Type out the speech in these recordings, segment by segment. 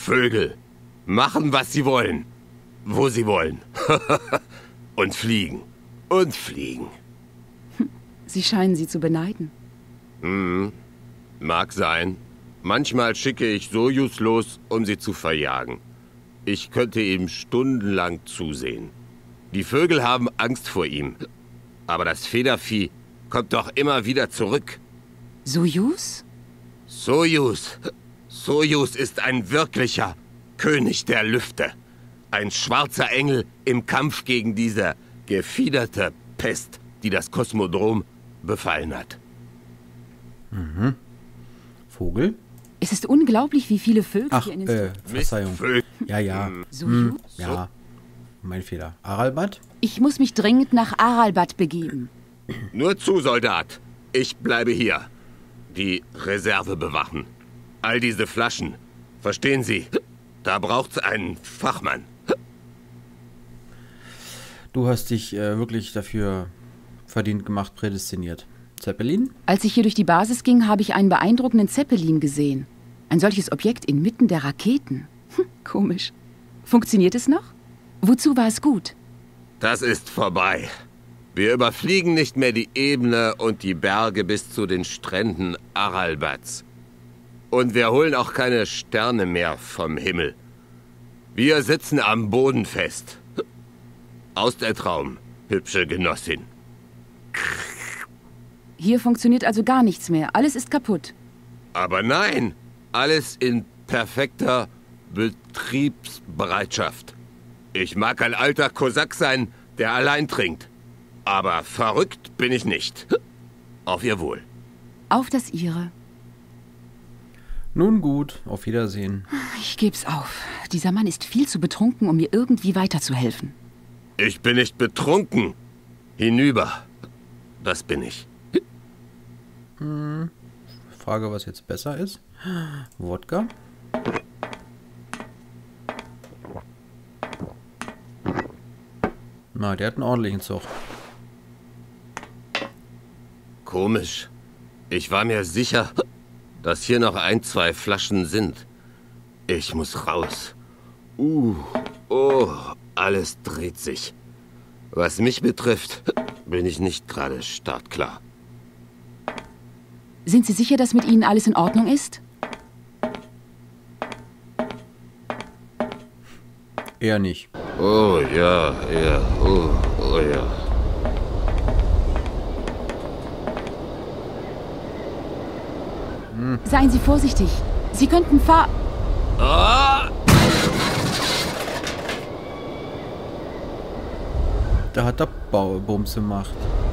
Vögel machen, was sie wollen, wo sie wollen. Und fliegen. Und fliegen. Sie scheinen sie zu beneiden. Mag sein. Manchmal schicke ich Sojus los, um sie zu verjagen. Ich könnte ihm stundenlang zusehen. Die Vögel haben Angst vor ihm. Aber das Federvieh kommt doch immer wieder zurück. Sojus? Sojus. Sojus ist ein wirklicher König der Lüfte. Ein schwarzer Engel im Kampf gegen diese gefiederte Pest, die das Kosmodrom befallen hat. Vogel? Es ist unglaublich, wie viele Vögel Ach, hier in den Verzeihung. Ja. Sojus? Ja, mein Fehler. Aralbat? Ich muss mich dringend nach Aralbat begeben. Nur zu, Soldat. Ich bleibe hier. Die Reserve bewachen. All diese Flaschen. Verstehen Sie? Da braucht's einen Fachmann. Du hast dich wirklich dafür verdient gemacht, prädestiniert. Zeppelin? Als ich hier durch die Basis ging, habe ich einen beeindruckenden Zeppelin gesehen. Ein solches Objekt inmitten der Raketen. Komisch. Funktioniert es noch? Wozu war es gut? Das ist vorbei. Wir überfliegen nicht mehr die Ebene und die Berge bis zu den Stränden Aralbats. Und wir holen auch keine Sterne mehr vom Himmel. Wir sitzen am Boden fest. Aus der Traum, hübsche Genossin. Hier funktioniert also gar nichts mehr. Alles ist kaputt. Aber nein, alles in perfekter Betriebsbereitschaft. Ich mag ein alter Kosak sein, der allein trinkt. Aber verrückt bin ich nicht. Auf Ihr Wohl. Auf das Ihre. Nun gut, auf Wiedersehen. Ich geb's auf. Dieser Mann ist viel zu betrunken, um mir irgendwie weiterzuhelfen. Ich bin nicht betrunken. Hinüber. Das bin ich. Frage, was jetzt besser ist. Wodka? Na, der hat einen ordentlichen Zug. Komisch. Ich war mir sicher, dass hier noch 1, 2 Flaschen sind. Ich muss raus. Oh, alles dreht sich. Was mich betrifft, bin ich nicht gerade startklar. Sind Sie sicher, dass mit Ihnen alles in Ordnung ist? Eher nicht. Oh ja, oh ja. Seien Sie vorsichtig. Sie könnten Ah! Da hat der Bums gemacht.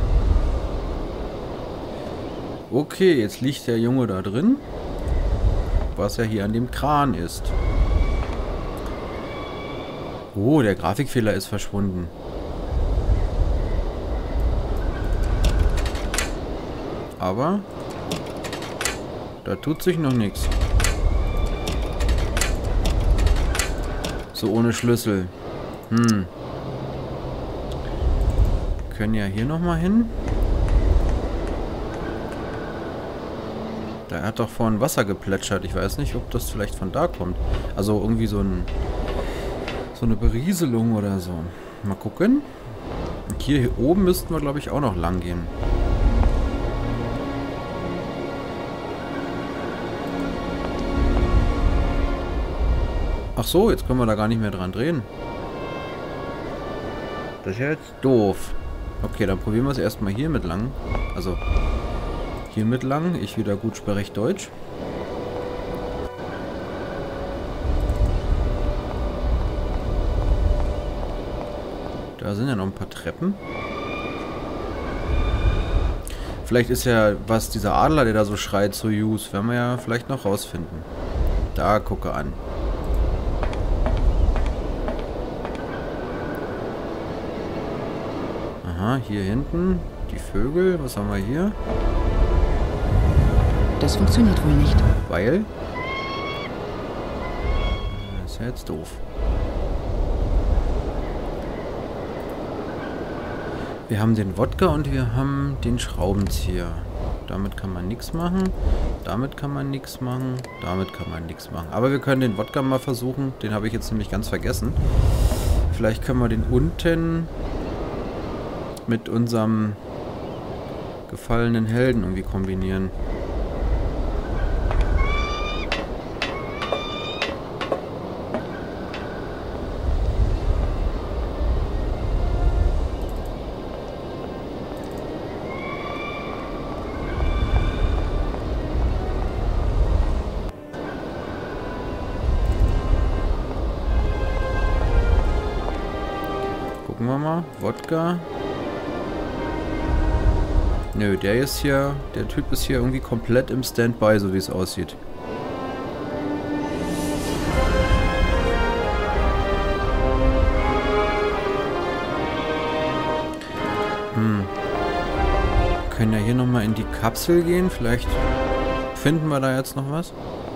Okay, jetzt liegt der Junge da drin. Was ja hier an dem Kran ist. Oh, der Grafikfehler ist verschwunden. Aber da tut sich noch nichts. So ohne Schlüssel. Wir können ja hier nochmal hin. Da hat doch vorhin Wasser geplätschert. Ich weiß nicht, ob das vielleicht von da kommt. Also irgendwie so eine Berieselung oder so. Mal gucken. Und hier oben müssten wir, glaube ich, auch noch lang gehen. Ach so, jetzt können wir da gar nicht mehr dran drehen. Das ist ja jetzt doof. Okay, dann probieren wir es erstmal hier mit lang. Also hier mit lang. Ich wieder gut spreche Deutsch. Da sind ja noch ein paar Treppen. Vielleicht ist ja was dieser Adler, der da so schreit, Sojus. Werden wir ja vielleicht noch rausfinden. Da, gucke an. Aha, hier hinten. Die Vögel. Was haben wir hier? Das funktioniert wohl nicht. Weil? Das ist ja jetzt doof. Wir haben den Wodka und wir haben den Schraubenzieher. Damit kann man nichts machen. Damit kann man nichts machen. Damit kann man nichts machen. Aber wir können den Wodka mal versuchen. Den habe ich jetzt nämlich ganz vergessen. Vielleicht können wir den unten mit unserem gefallenen Helden irgendwie kombinieren. Gucken wir mal. Wodka. Nö, der Typ ist hier irgendwie komplett im Standby, so wie es aussieht. Wir können ja hier nochmal in die Kapsel gehen. Vielleicht finden wir da jetzt noch was.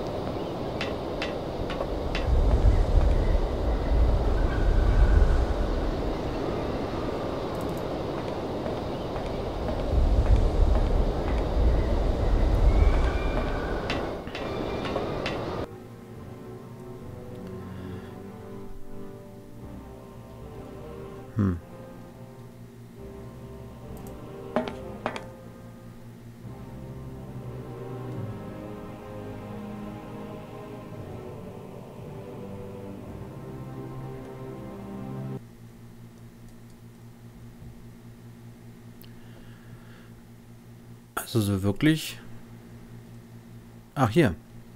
Also so wirklich... Ach, hier.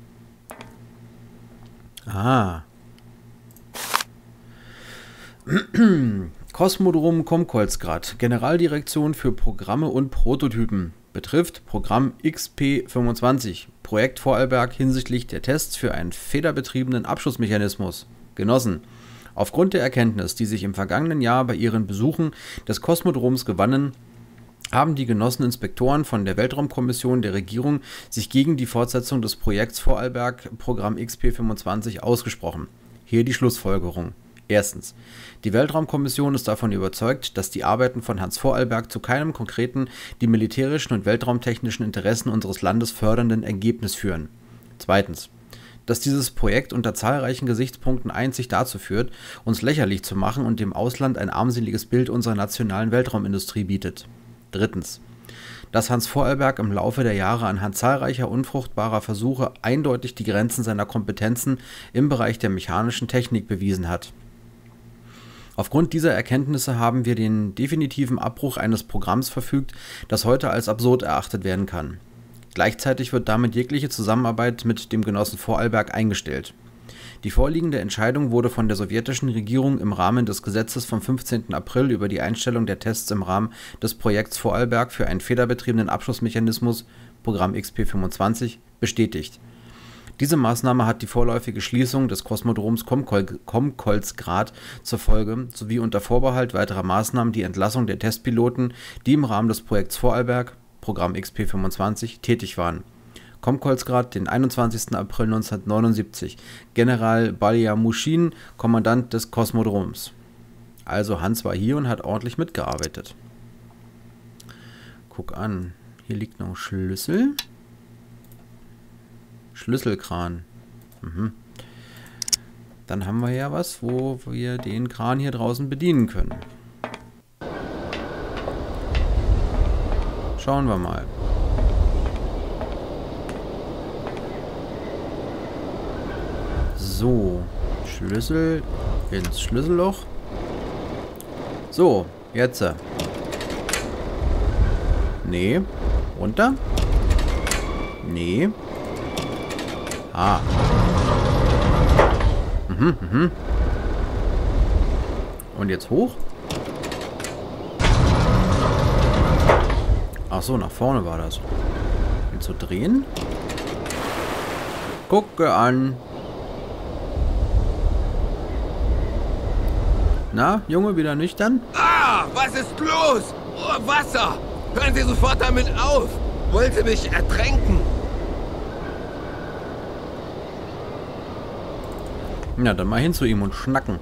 Ah. Kosmodrom Komkolsgrad. Generaldirektion für Programme und Prototypen. Betrifft Programm XP25. Projekt Vorarlberg hinsichtlich der Tests für einen federbetriebenen Abschussmechanismus. Genossen. Aufgrund der Erkenntnis, die sich im vergangenen Jahr bei ihren Besuchen des Kosmodroms gewannen, haben die genossen Inspektoren von der Weltraumkommission der Regierung sich gegen die Fortsetzung des Projekts Vorarlberg Programm XP25 ausgesprochen. Hier die Schlussfolgerung. Erstens. Die Weltraumkommission ist davon überzeugt, dass die Arbeiten von Hans Vorarlberg zu keinem konkreten, die militärischen und weltraumtechnischen Interessen unseres Landes fördernden Ergebnis führen. Zweitens. Dass dieses Projekt unter zahlreichen Gesichtspunkten einzig dazu führt, uns lächerlich zu machen und dem Ausland ein armseliges Bild unserer nationalen Weltraumindustrie bietet. Drittens. Dass Hans Vorarlberg im Laufe der Jahre anhand zahlreicher unfruchtbarer Versuche eindeutig die Grenzen seiner Kompetenzen im Bereich der mechanischen Technik bewiesen hat. Aufgrund dieser Erkenntnisse haben wir den definitiven Abbruch eines Programms verfügt, das heute als absurd erachtet werden kann. Gleichzeitig wird damit jegliche Zusammenarbeit mit dem Genossen Vorarlberg eingestellt. Die vorliegende Entscheidung wurde von der sowjetischen Regierung im Rahmen des Gesetzes vom 15. April über die Einstellung der Tests im Rahmen des Projekts Vorarlberg für einen federbetriebenen Abschussmechanismus, Programm XP25, bestätigt. Diese Maßnahme hat die vorläufige Schließung des Kosmodroms Komkolsgrad zur Folge, sowie unter Vorbehalt weiterer Maßnahmen die Entlassung der Testpiloten, die im Rahmen des Projekts Vorarlberg, Programm XP25, tätig waren. Komkolsgrad, den 21. April 1979. General Balyamushin, Kommandant des Kosmodroms. Also Hans war hier und hat ordentlich mitgearbeitet. Guck an. Hier liegt noch ein Schlüssel. Schlüsselkran. Dann haben wir ja was, wo wir den Kran hier draußen bedienen können. Schauen wir mal. So, Schlüssel ins Schlüsselloch. So, jetzt. Nee. Runter. Nee. Ah. Und jetzt hoch. Ach so, nach vorne war das. Den zu drehen. Gucke an. Na, Junge, wieder nüchtern? Ah, was ist los? Oh, Wasser! Hören Sie sofort damit auf! Wollte mich ertränken! Ja, dann mal hin zu ihm und schnacken.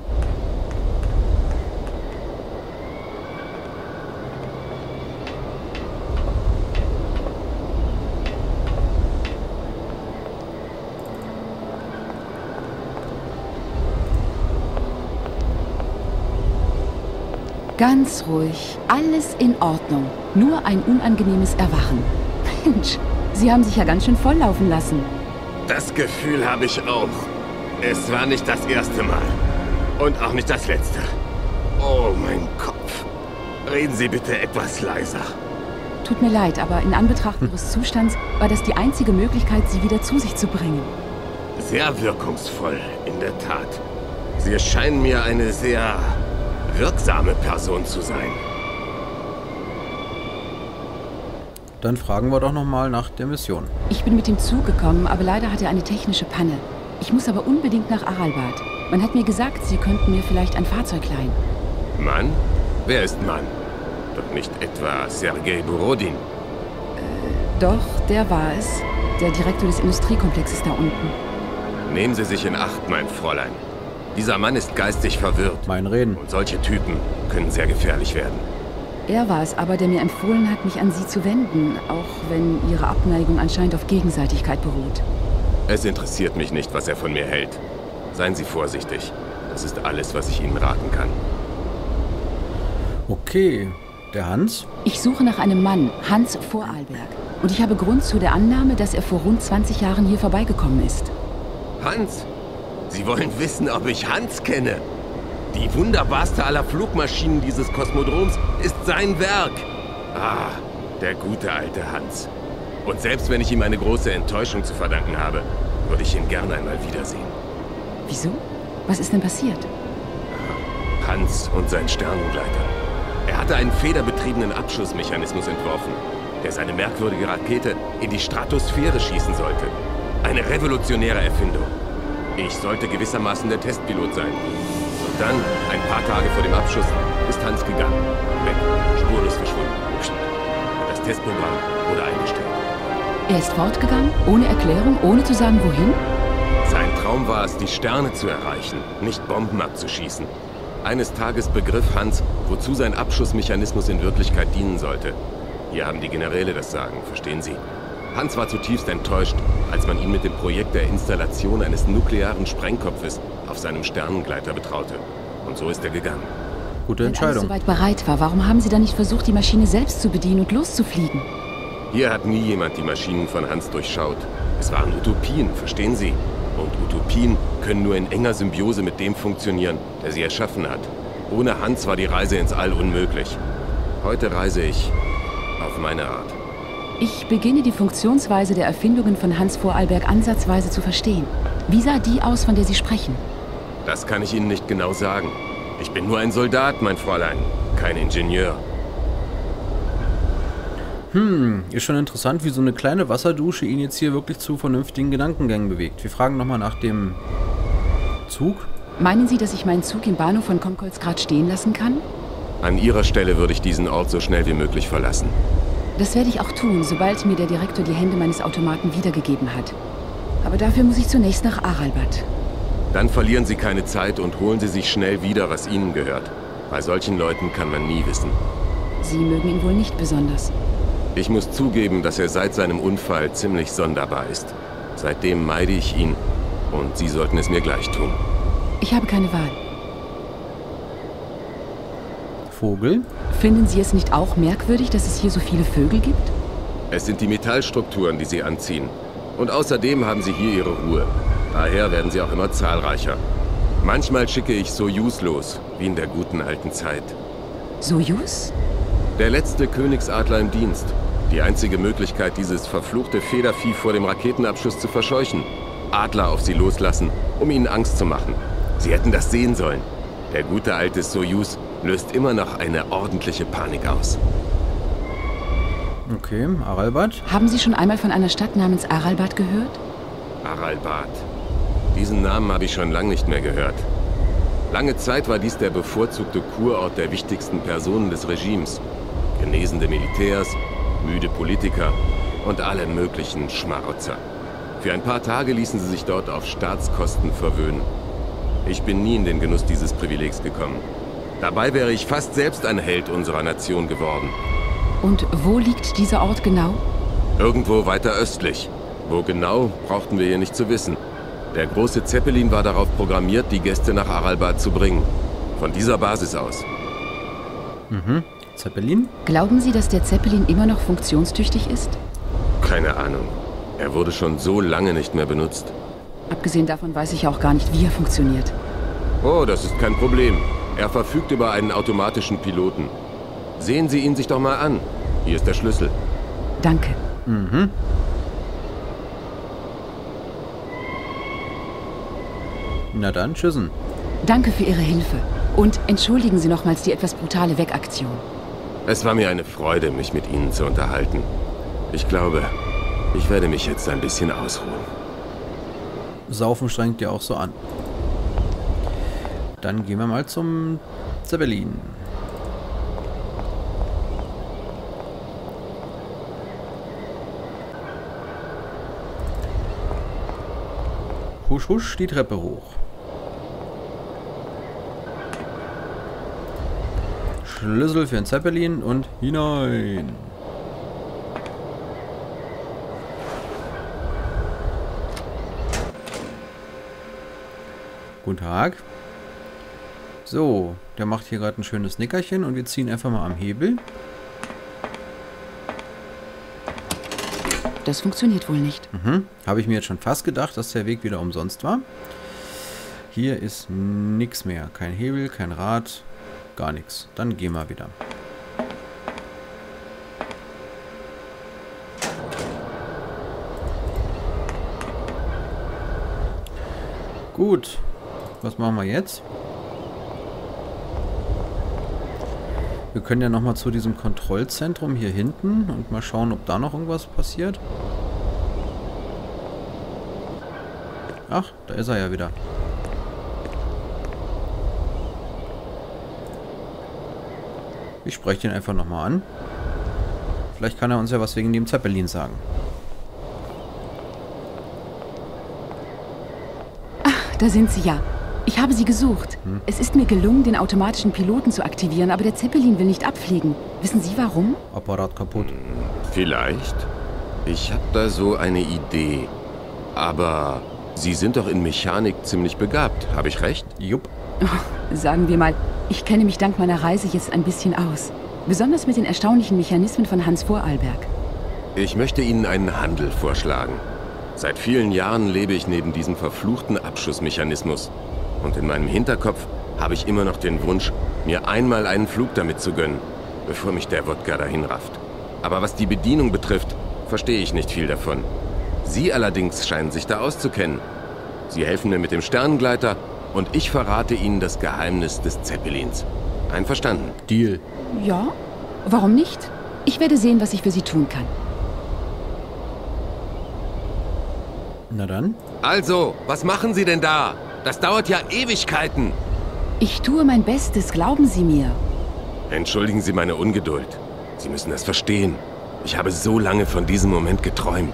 Ganz ruhig. Alles in Ordnung. Nur ein unangenehmes Erwachen. Mensch, Sie haben sich ja ganz schön volllaufen lassen. Das Gefühl habe ich auch. Es war nicht das erste Mal. Und auch nicht das letzte. Oh, mein Kopf. Reden Sie bitte etwas leiser. Tut mir leid, aber in Anbetracht Ihres Zustands war das die einzige Möglichkeit, Sie wieder zu sich zu bringen. Sehr wirkungsvoll, in der Tat. Sie scheinen mir eine sehr wirksame Person zu sein. Dann fragen wir doch nochmal nach der Mission. Ich bin mit dem Zug gekommen, aber leider hat er eine technische Panne. Ich muss aber unbedingt nach Aralbad. Man hat mir gesagt, Sie könnten mir vielleicht ein Fahrzeug leihen. Mann? Wer ist Mann? Doch nicht etwa Sergei Borodin? Doch, der war es. Der Direktor des Industriekomplexes da unten. Nehmen Sie sich in Acht, mein Fräulein. Dieser Mann ist geistig verwirrt. Mein Reden. Und solche Typen können sehr gefährlich werden. Er war es aber, der mir empfohlen hat, mich an Sie zu wenden, auch wenn Ihre Abneigung anscheinend auf Gegenseitigkeit beruht. Es interessiert mich nicht, was er von mir hält. Seien Sie vorsichtig. Das ist alles, was ich Ihnen raten kann. Okay. Der Hans? Ich suche nach einem Mann, Hans Vorarlberg. Und ich habe Grund zu der Annahme, dass er vor rund 20 Jahren hier vorbeigekommen ist. Hans? Sie wollen wissen, ob ich Hans kenne? Die wunderbarste aller Flugmaschinen dieses Kosmodroms ist sein Werk. Ah, der gute alte Hans. Und selbst wenn ich ihm eine große Enttäuschung zu verdanken habe, würde ich ihn gern einmal wiedersehen. Wieso? Was ist denn passiert? Hans und sein Sternengleiter. Er hatte einen federbetriebenen Abschussmechanismus entworfen, der seine merkwürdige Rakete in die Stratosphäre schießen sollte. Eine revolutionäre Erfindung. Ich sollte gewissermaßen der Testpilot sein. Und dann, ein paar Tage vor dem Abschuss, ist Hans gegangen. Weg, spurlos verschwunden. Und das Testprogramm wurde eingestellt. Er ist fortgegangen, ohne Erklärung, ohne zu sagen, wohin? Sein Traum war es, die Sterne zu erreichen, nicht Bomben abzuschießen. Eines Tages begriff Hans, wozu sein Abschussmechanismus in Wirklichkeit dienen sollte. Hier haben die Generäle das Sagen, verstehen Sie? Hans war zutiefst enttäuscht, als man ihn mit dem Projekt der Installation eines nuklearen Sprengkopfes auf seinem Sternengleiter betraute. Und so ist er gegangen. Gute Wenn alles Entscheidung. soweit bereit war, warum haben Sie dann nicht versucht, die Maschine selbst zu bedienen und loszufliegen? Hier hat nie jemand die Maschinen von Hans durchschaut. Es waren Utopien, verstehen Sie? Und Utopien können nur in enger Symbiose mit dem funktionieren, der sie erschaffen hat. Ohne Hans war die Reise ins All unmöglich. Heute reise ich auf meine Art. Ich beginne die Funktionsweise der Erfindungen von Hans Vorarlberg ansatzweise zu verstehen. Wie sah die aus, von der Sie sprechen? Das kann ich Ihnen nicht genau sagen. Ich bin nur ein Soldat, mein Fräulein, kein Ingenieur. Ist schon interessant, wie so eine kleine Wasserdusche ihn jetzt hier wirklich zu vernünftigen Gedankengängen bewegt. Wir fragen nochmal nach dem Zug. Meinen Sie, dass ich meinen Zug im Bahnhof von Komkolsgrad stehen lassen kann? An Ihrer Stelle würde ich diesen Ort so schnell wie möglich verlassen. Das werde ich auch tun, sobald mir der Direktor die Hände meines Automaten wiedergegeben hat. Aber dafür muss ich zunächst nach Aralbad. Dann verlieren Sie keine Zeit und holen Sie sich schnell wieder, was Ihnen gehört. Bei solchen Leuten kann man nie wissen. Sie mögen ihn wohl nicht besonders. Ich muss zugeben, dass er seit seinem Unfall ziemlich sonderbar ist. Seitdem meide ich ihn und Sie sollten es mir gleich tun. Ich habe keine Wahl. Vogel. Finden Sie es nicht auch merkwürdig, dass es hier so viele Vögel gibt? Es sind die Metallstrukturen, die Sie anziehen. Und außerdem haben Sie hier Ihre Ruhe. Daher werden sie auch immer zahlreicher. Manchmal schicke ich Sojus los, wie in der guten alten Zeit. Sojus? Der letzte Königsadler im Dienst. Die einzige Möglichkeit, dieses verfluchte Federvieh vor dem Raketenabschuss zu verscheuchen. Adler auf sie loslassen, um ihnen Angst zu machen. Sie hätten das sehen sollen. Der gute alte Sojus löst immer noch eine ordentliche Panik aus. Okay, Aralbad. Haben Sie schon einmal von einer Stadt namens Aralbad gehört? Aralbad. Diesen Namen habe ich schon lange nicht mehr gehört. Lange Zeit war dies der bevorzugte Kurort der wichtigsten Personen des Regimes. Genesende Militärs, müde Politiker und alle möglichen Schmarotzer. Für ein paar Tage ließen sie sich dort auf Staatskosten verwöhnen. Ich bin nie in den Genuss dieses Privilegs gekommen. Dabei wäre ich fast selbst ein Held unserer Nation geworden. Und wo liegt dieser Ort genau? Irgendwo weiter östlich. Wo genau, brauchten wir hier nicht zu wissen. Der große Zeppelin war darauf programmiert, die Gäste nach Aralbad zu bringen. Von dieser Basis aus. Mhm. Zeppelin? Glauben Sie, dass der Zeppelin immer noch funktionstüchtig ist? Keine Ahnung. Er wurde schon so lange nicht mehr benutzt. Abgesehen davon weiß ich auch gar nicht, wie er funktioniert. Oh, das ist kein Problem. Er verfügt über einen automatischen Piloten. Sehen Sie ihn sich doch mal an. Hier ist der Schlüssel. Danke. Mhm. Na dann, tschüssen. Danke für Ihre Hilfe. Und entschuldigen Sie nochmals die etwas brutale Wegaktion. Es war mir eine Freude, mich mit Ihnen zu unterhalten. Ich glaube, ich werde mich jetzt ein bisschen ausruhen. Saufen strengt ja auch so an. Dann gehen wir mal zum Zeppelin. Husch, husch, die Treppe hoch. Schlüssel für den Zeppelin und hinein. Guten Tag. So, der macht hier gerade ein schönes Nickerchen und wir ziehen einfach mal am Hebel. Das funktioniert wohl nicht. Mhm. Habe ich mir jetzt schon fast gedacht, dass der Weg wieder umsonst war. Hier ist nichts mehr. Kein Hebel, kein Rad, gar nichts. Dann gehen wir wieder. Gut. Was machen wir jetzt? Wir können ja nochmal zu diesem Kontrollzentrum hier hinten und mal schauen, ob da noch irgendwas passiert. Ach, da ist er ja wieder. Ich spreche ihn einfach nochmal an. Vielleicht kann er uns ja was wegen dem Zeppelin sagen. Ach, da sind Sie ja. Ich habe Sie gesucht. Es ist mir gelungen, den automatischen Piloten zu aktivieren, aber der Zeppelin will nicht abfliegen. Wissen Sie warum? Apparat kaputt. Vielleicht. Ich habe da so eine Idee. Aber Sie sind doch in Mechanik ziemlich begabt. Habe ich recht? Jupp. Sagen wir mal, ich kenne mich dank meiner Reise jetzt ein bisschen aus. Besonders mit den erstaunlichen Mechanismen von Hans Vorarlberg. Ich möchte Ihnen einen Handel vorschlagen. Seit vielen Jahren lebe ich neben diesem verfluchten Abschussmechanismus. Und in meinem Hinterkopf habe ich immer noch den Wunsch, mir einmal einen Flug damit zu gönnen, bevor mich der Wodka dahin rafft. Aber was die Bedienung betrifft, verstehe ich nicht viel davon. Sie allerdings scheinen sich da auszukennen. Sie helfen mir mit dem Sternengleiter und ich verrate Ihnen das Geheimnis des Zeppelins. Einverstanden? Deal. Ja? Warum nicht? Ich werde sehen, was ich für Sie tun kann. Na dann. Also, was machen Sie denn da? Das dauert ja Ewigkeiten. Ich tue mein Bestes, glauben Sie mir. Entschuldigen Sie meine Ungeduld. Sie müssen es verstehen. Ich habe so lange von diesem Moment geträumt.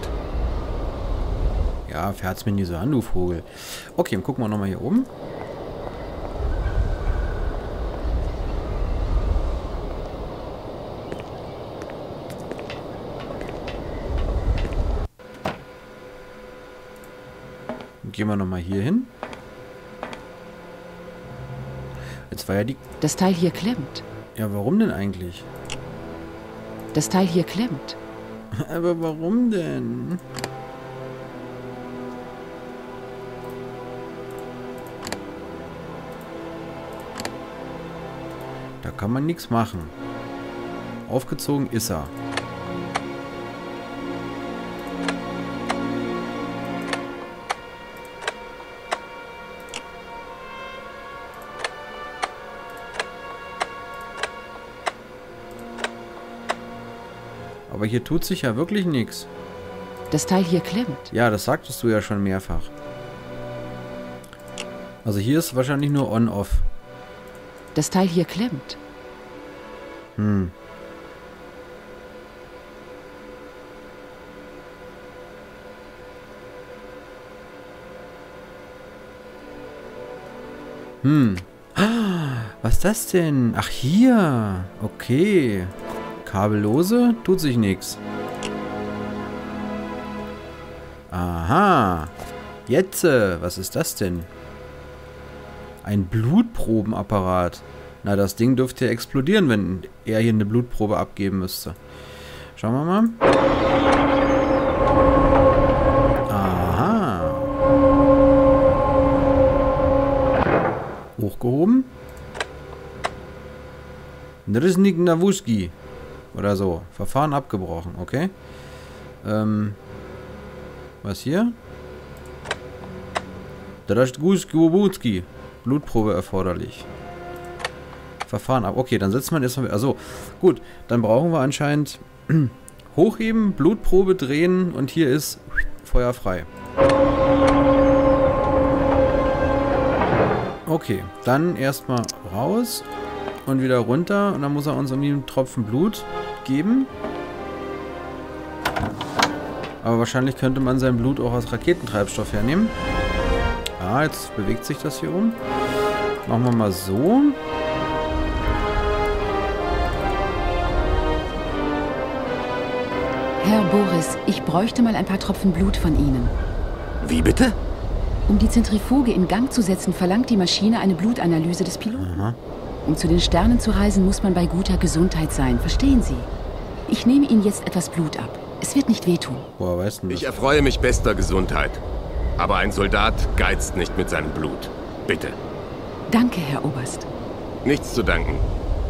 Ja, fährt's mir nie so an, du Vogel. Okay, dann gucken wir nochmal hier oben. Dann gehen wir nochmal hier hin. Jetzt war ja die... Das Teil hier klemmt. Ja, warum denn eigentlich? Das Teil hier klemmt. Aber warum denn? Da kann man nichts machen. Aufgezogen ist er. Aber hier tut sich ja wirklich nichts. Das Teil hier klemmt. Ja, das sagtest du ja schon mehrfach. Also hier ist wahrscheinlich nur On-Off. Das Teil hier klemmt. Hm. Was ist das denn? Ach, hier. Okay. Kabellose? Tut sich nichts. Aha. Jetzt. Was ist das denn? Ein Blutprobenapparat. Na, das Ding dürfte ja explodieren, wenn er hier eine Blutprobe abgeben müsste. Schauen wir mal. Aha. Hochgehoben. Nrisnik Nawuski. Oder so. Verfahren abgebrochen, okay. Was hier? Drashtguski. Blutprobe erforderlich. Verfahren ab. Okay, dann setzt man erstmal. Also, gut. Dann brauchen wir anscheinend hochheben, Blutprobe drehen und hier ist Feuer frei. Okay, dann erstmal raus und wieder runter und dann muss er uns irgendwie einen Tropfen Blut geben. Aber wahrscheinlich könnte man sein Blut auch aus Raketentreibstoff hernehmen. Ah, jetzt bewegt sich das hier um. Machen wir mal so. Herr Boris, ich bräuchte mal ein paar Tropfen Blut von Ihnen. Wie bitte? Um die Zentrifuge in Gang zu setzen, verlangt die Maschine eine Blutanalyse des Piloten. Aha. Um zu den Sternen zu reisen, muss man bei guter Gesundheit sein. Verstehen Sie? Ich nehme Ihnen jetzt etwas Blut ab. Es wird nicht wehtun. Woher weißt du das? Ich erfreue mich bester Gesundheit. Aber ein Soldat geizt nicht mit seinem Blut. Bitte. Danke, Herr Oberst. Nichts zu danken.